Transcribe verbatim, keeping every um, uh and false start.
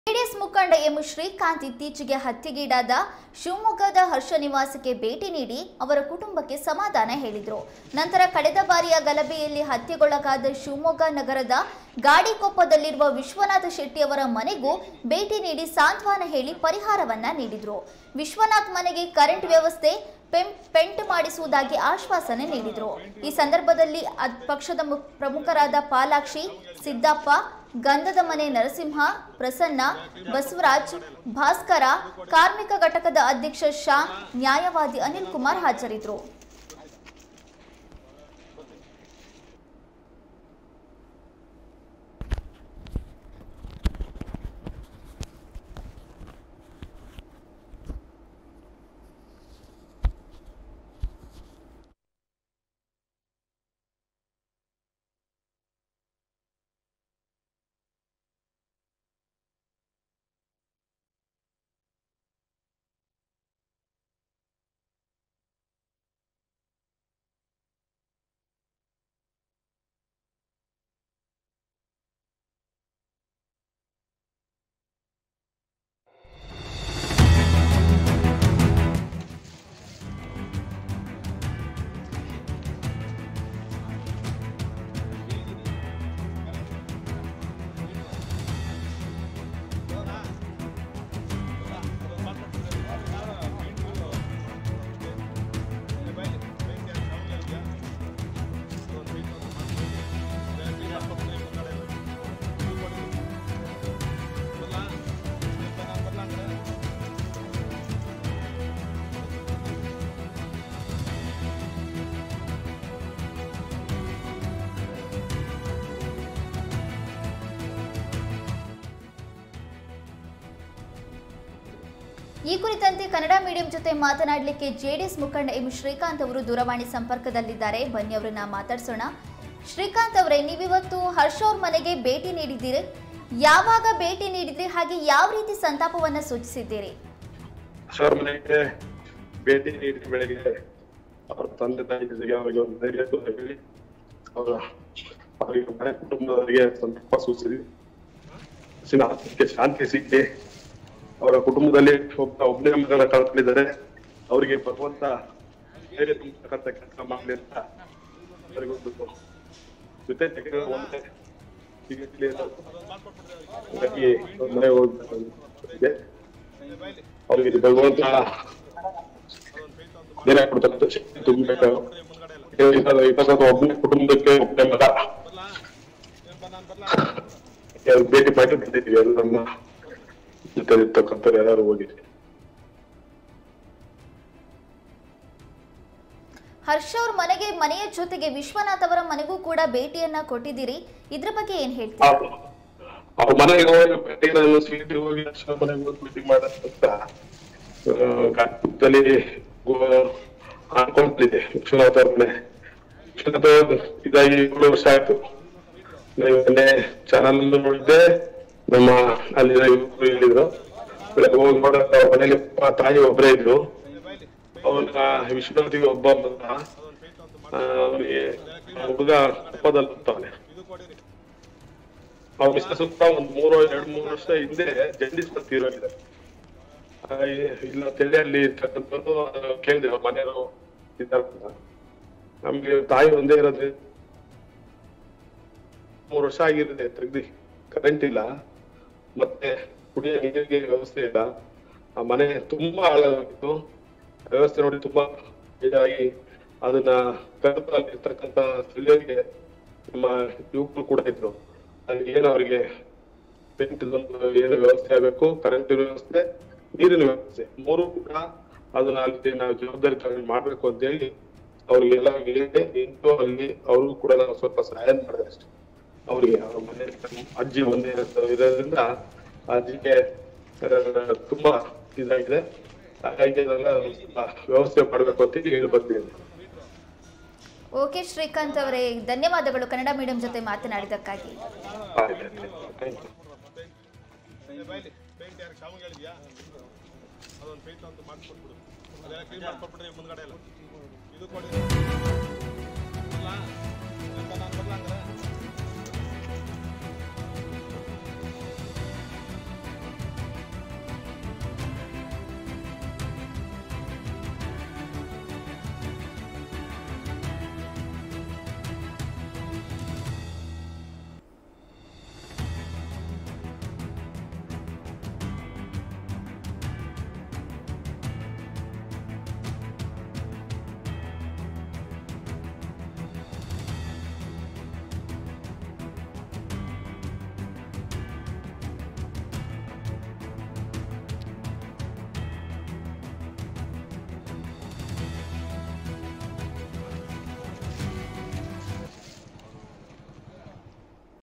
JDS ಮುಖಂಡ M Srikanth ಇತ್ತೀಚೆಗೆ ಹತ್ಯೆಗೀಡಾದ ಶಿವಮೊಗ್ಗದ ಹರ್ಷ ನಿವಾಸಕ್ಕೆ ಭೇಟಿ ನೀಡಿ ಅವರ ಕುಟುಂಬಕ್ಕೆ ಸಮಾಧಾನ ಹೇಳಿದರು. ನಂತರ ಕಳೆದ ಬಾರಿಯ ಗಲಭೆಯಲ್ಲಿ ಹತ್ಯೆಗೊಳಗಾದ ಶಿವಮೊಗ್ಗ ನಗರದ ಗಾಡಿಕೊಪ್ಪದಲ್ಲಿರುವ ವಿಶ್ವನಾಥ ಶೆಟ್ಟಿ ಅವರ ಮನೆಗೂ ಭೇಟಿ ನೀಡಿ ಸಾಂತ್ವನ ಹೇಳಿ ಪರಿಹಾರವನ್ನ ನೀಡಿದರು. ವಿಶ್ವನಾಥ್ ಮನೆಗೆ ಕರೆಂಟ್ ವ್ಯವಸ್ಥೆ ಪೆಂಟ್ ಮಾಡಿಸುವುದಾಗಿ ಆಶ್ವಾಸನೆ ನೀಡಿದರು. ಈ ಸಂದರ್ಭದಲ್ಲಿ ಪಕ್ಷದ ಪ್ರಮುಖರಾದ ಪಾಲಾಕ್ಷಿ, ಸಿದ್ದಪ್ಪ, ಗಂಧದ ಮನೆ ನರಸಿಂಹ, ಪ್ರಸನ್ನ, ಬಸವರಾಜ್, ಭಾಸ್ಕರ, ಕಾರ್ಮಿಕ ಘಟಕದ ಅಧ್ಯಕ್ಷ ಶ್ಯಾಮ್, ನ್ಯಾಯವಾದಿ ಅನಿಲ್ ಕುಮಾರ್ ಹಾಜರಿದ್ದರು. ಈ ಕುರಿತಂತೆ ಕನ್ನಡ ಮೀಡಿಯಂ ಜೊತೆ ಮಾತನಾಡಲಿಕ್ಕೆ ಜೆಡಿಎಸ್ ಮುಖಂಡ ಎಂ ಶ್ರೀಕಾಂತ್ ಅವರು ದೂರವಾಣಿ ಸಂಪರ್ಕದಲ್ಲಿದ್ದಾರೆ. ಬನ್ನಿ ಅವರನ್ನ ಮಾತಾಡ್ಸೋಣ. ಶ್ರೀಕಾಂತ್ ಅವರೇ, ನೀವಿವತ್ತು ಹರ್ಷ ಅವ್ರ ಮನೆಗೆ ಭೇಟಿ ನೀಡಿದ್ದೀರಿ. ಯಾವಾಗ ಭೇಟಿ ನೀಡಿದ್ರಿ, ಹಾಗೆ ಯಾವ ರೀತಿ ಸಂತಾಪವನ್ನ ಸೂಚಿಸಿದ್ದೀರಿ? ಹರ್ಷ ಮನೆಗೆ ಭೇಟಿ ನೀಡಿದ ಬೆಳಗ್ಗೆ ಅವರ ತಂದೆ ತಾಯಿಗೆ ಅವರಿಗೆ ಒಂದು ಧೈರ್ಯ ಹೇಳಿ ಅವರ ಅವರಿಗೆ ಮನೆ ಕುಟುಂಬದವರಿಗೆ ಸಂತಾಪ ಸೂಚಿಸಿದ್ವಿ. ಆತ್ಮಕ್ಕೆ ಶಾಂತಿ ಸಿಕ್ಕಿ ಅವರ ಕುಟುಂಬದಲ್ಲಿ ಒಬ್ಬ ಒಬ್ಬನೇ ಮಗನ ಕಳ್ಕೊಂಡಿದ್ದಾರೆ. ಅವರಿಗೆ ಭಗವಂತ ಧೈರ್ಯ ತುಂಬತಕ್ಕಂಥ ಕೆಲಸ ಮಾಡಲಿ ಅಂತ ಅವರಿಗೊಂದು ಜೊತೆ ಮನೆ ಹೋಗ್ಬೇಕು. ಅವರಿಗೆ ಭಗವಂತ ಧೈರ್ಯ ಕೊಡ್ತಕ್ಕಂಥ ಶಕ್ತಿ ತುಂಬಬೇಕು. ಒಬ್ಬನೇ ಕುಟುಂಬಕ್ಕೆ ಒಬ್ಬನೇ ಮಗ ಭೇಟಿ ಮಾಡಿ ಬಂದಿದ್ದೀವಿ. ಎಲ್ಲ ನಮ್ಮ ಜೊತೆ ಇರ್ತಕ್ಕಂಥವ್ರು ಯಾರು ಹೋಗಿದ್ರಿ. ಹರ್ಷ ಅವ್ರ ಮನೆಗೆ ಮನೆಯ ಜೊತೆಗೆ ವಿಶ್ವನಾಥ್ ಅವರ ಮನೆಗೂ ಕೂಡ ಭೇಟಿಯನ್ನ ಕೊಟ್ಟಿದ್ದೀರಿ. ಇದ್ರ ಬಗ್ಗೆ ಏನ್ ಹೇಳ್ತೀರಿ? ಅವ್ರ ಮನೆಗೆ ಹೋಗಿ ಭೇಟಿ ಸ್ವೀಟ್ ಹೋಗಿ ಹರ್ಷ ಮನೆಗೆ ಹೋಗಿ ಭೇಟಿ ಮಾಡಂತ ಗಾಡಿಯಲ್ಲಿ ಅನ್ಕೊಂಡಿದ್ದೆ. ವಿಶ್ವನಾಥ್ ಅವ್ರ ಮನೆ ವಿಶ್ವನಾಥ್ ಇದಾಗಿ ಏಳು ವರ್ಷ ಆಯ್ತು. ಮೊನ್ನೆ ಚಾನಲ್ ನೋಡಿದ್ದೆ. ನಮ್ಮ ಅಲ್ಲಿ ಯುವಕರು ಹೇಳಿದ್ರು, ಬೆಳಗ್ಗೆ ಹೋಗಿ ನೋಡಕ್ ಅವ್ರ ಮನೇಲಿ ತಾಯಿ ಒಬ್ಬರೇ ಇದ್ರು. ಅವನ ವಿಶ್ವನಾಥಿಗೆ ಒಬ್ಬ ಮಗ, ಅವನಿಗೆ ಹುಡುಗ ಕೊಪ್ಪದಲ್ಲಿ ಹೋಗ್ತಾವನೆ. ಅವ್ನ ಇಷ್ಟ ಸುತ್ತ ಒಂದ್ ಮೂರು ಎರಡ್ ಮೂರು ವರ್ಷ ಹಿಂದೆ ಜಂಡಿಸ್ ತೀರೋಗಿದೆ. ಇಲ್ಲ ತೆಳ್ಳಿ ಅಲ್ಲಿ ಇರ್ತಕ್ಕಂಥದ್ದು ಕೇಳಿದೆ ಅವ್ರ ಮನೆಯವರು ಇದ್ದಾರ. ನಮ್ಗೆ ತಾಯಿ ಒಂದೇ ಇರೋದ್ರೆ ಮೂರು ವರ್ಷ ಆಗಿರುತ್ತೆ ತೆಗ್ದಿ, ಕರೆಂಟ್ ಇಲ್ಲ, ಮತ್ತೆ ಕುಡಿಯ ನೀರಿಗೆ ವ್ಯವಸ್ಥೆ ಇಲ್ಲ. ಆ ಮನೆ ತುಂಬಾ ಹಾಳಾಗಿತ್ತು. ವ್ಯವಸ್ಥೆ ನೋಡಿ ತುಂಬಾ ಇದಾಗಿ ಅದನ್ನ ಕರ್ತಲ್ಲಿರ್ತಕ್ಕಂಥ ಸ್ಥಳೀಯರಿಗೆ ನಮ್ಮ ಯುವಕರು ಕೂಡ ಇದ್ರು. ಅಲ್ಲಿ ಏನು ಅವರಿಗೆ ಪೆಂಟ್ ಏನು ವ್ಯವಸ್ಥೆ ಆಗಬೇಕು, ಕರೆಂಟ್ ವ್ಯವಸ್ಥೆ, ನೀರಿನ ವ್ಯವಸ್ಥೆ, ಮೂರು ಕೂಡ ಅದನ್ನ ಅಲ್ಲಿ ನಾವು ಜವಾಬ್ದಾರಿ ತಗೊಂಡು ಮಾಡ್ಬೇಕು ಅಂತ ಹೇಳಿ ಅವ್ರಿಗೆಲ್ಲ ಹೇಳಿ ನಿಂತು ಅಲ್ಲಿ ಅವ್ರಿಗೂ ಕೂಡ ನಾವು ಸ್ವಲ್ಪ ಸಹಾಯ ಮಾಡಿದ್ರೆ ಅಷ್ಟೇ. ಅವ್ರಿಗೆ ಅವ್ರ ಮನೆ ಅಜ್ಜಿ ಒಂದೇ ಇರೋದ್ರಿಂದ ಅಜ್ಜಿಗೆ ತುಂಬಾ ಇದಾಗಿದೆ. ಹಾಗಾಗಿ ಅದೆಲ್ಲ ವ್ಯವಸ್ಥೆ ಮಾಡ್ಬೇಕು ಅಂತ ಹೇಳಿ ಬರ್ತೀನಿ. ಓಕೆ ಶ್ರೀಕಾಂತ್ ಅವರೇ, ಧನ್ಯವಾದಗಳು ಕನ್ನಡ ಮೀಡಿಯಂ ಜೊತೆ ಮಾತನಾಡಿದಕ್ಕಾಗಿ. ಇದು